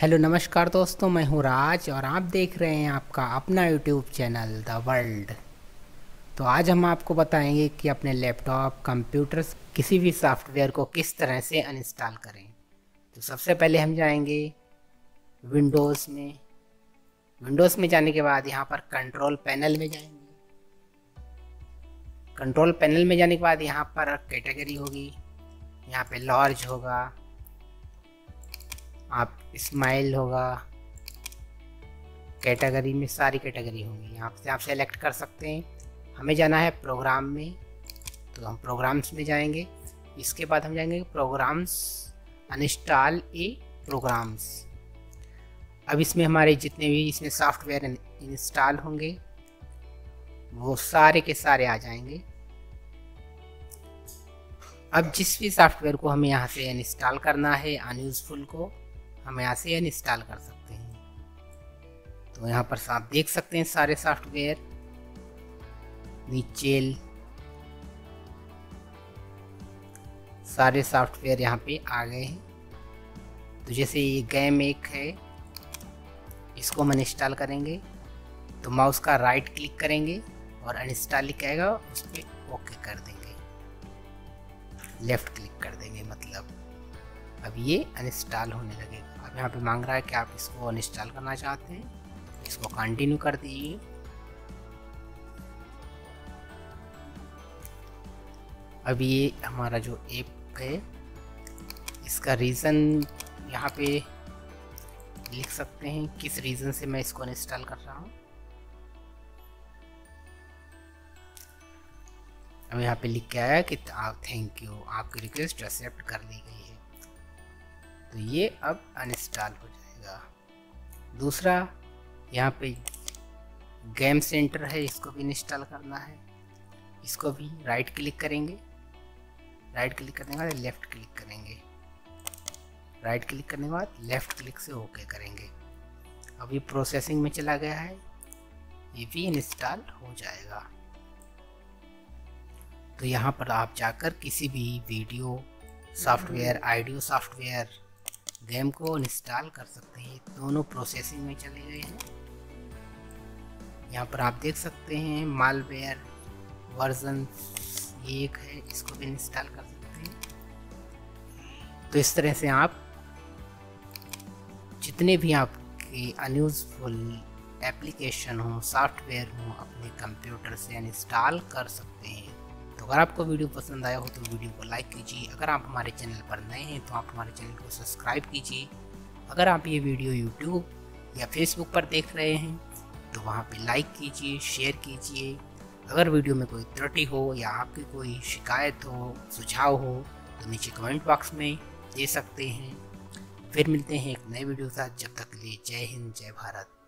Hello नमस्कार दोस्तों, मैं हूँ राज और आप देख रहे हैं आपका अपना यूट्यूब चैनल द वर्ल्ड। तो आज हम आपको बताएंगे कि अपने लैपटॉप कंप्यूटर किसी भी सॉफ्टवेयर को किस तरह से अनइंस्टॉल करें। तो सबसे पहले हम जाएंगे विंडोज़ में। विंडोज़ में जाने के बाद यहाँ पर कंट्रोल पैनल में जाएंगे। कंट्रोल पैनल में जाने के बाद यहाँ पर कैटेगरी होगी, यहाँ पे लार्ज होगा, आप स्माइल होगा, कैटेगरी में सारी कैटेगरी होंगी, यहाँ से आप सेलेक्ट कर सकते हैं। हमें जाना है प्रोग्राम में, तो हम प्रोग्राम्स में जाएंगे। इसके बाद हम जाएंगे प्रोग्राम्स, अनइंस्टॉल ए प्रोग्राम्स। अब इसमें हमारे जितने भी इसमें सॉफ्टवेयर इंस्टॉल होंगे वो सारे के सारे आ जाएंगे। अब जिस भी सॉफ्टवेयर को हमें यहाँ से इंस्टॉल करना है, अनयूजफुल को हम यहाँ से इंस्टॉल कर सकते हैं। तो यहाँ पर आप देख सकते हैं सारे सॉफ्टवेयर नीचे, सारे सॉफ्टवेयर यहाँ पे आ गए हैं। तो जैसे ये गेम एक है, इसको हम इंस्टॉल करेंगे तो माउस का राइट क्लिक करेंगे और अनइंस्टॉल लिख आएगा, उस पर ओके कर देंगे, लेफ्ट क्लिक कर देंगे, मतलब अब ये अनइंस्टॉल होने लगेगा। अब यहाँ पे मांग रहा है कि आप इसको अनइंस्टॉल करना चाहते हैं, इसको कंटिन्यू कर दीजिए। अब ये हमारा जो ऐप है इसका रीज़न यहाँ पे लिख सकते हैं, किस रीज़न से मैं इसको अनइंस्टॉल कर रहा हूँ। अब यहाँ पे लिख के आया कि थैंक यू, आपकी रिक्वेस्ट एक्सेप्ट कर ली गई है। तो ये अब अनइंस्टॉल हो जाएगा। दूसरा यहाँ पे गेम सेंटर है, इसको भी इंस्टॉल करना है। इसको भी राइट क्लिक करेंगे, राइट क्लिक करने के बाद लेफ़्ट क्लिक करेंगे, राइट क्लिक करने के बाद लेफ़्ट क्लिक से ओके करेंगे। अब ये प्रोसेसिंग में चला गया है, ये भी इंस्टॉल हो जाएगा। तो यहाँ पर आप जाकर किसी भी video software, audio software, game को इंस्टॉल कर सकते हैं। दोनों प्रोसेसिंग में चले गए हैं। यहाँ पर आप देख सकते हैं मालवेयर वर्जन ये एक है, इसको भी इंस्टॉल कर सकते हैं। तो इस तरह से आप जितने भी आपके अनयूजफुल एप्लीकेशन हो, सॉफ्टवेयर हो, अपने कंप्यूटर से इंस्टॉल कर सकते हैं। तो अगर आपको वीडियो पसंद आया हो तो वीडियो को लाइक कीजिए। अगर आप हमारे चैनल पर नए हैं तो आप हमारे चैनल को सब्सक्राइब कीजिए। अगर आप ये वीडियो यूट्यूब या फेसबुक पर देख रहे हैं तो वहाँ पे लाइक कीजिए, शेयर कीजिए। अगर वीडियो में कोई त्रुटि हो या आपकी कोई शिकायत हो, सुझाव हो तो नीचे कमेंट बॉक्स में दे सकते हैं। फिर मिलते हैं एक नए वीडियो के साथ, जब तक के लिए जय हिंद, जय भारत।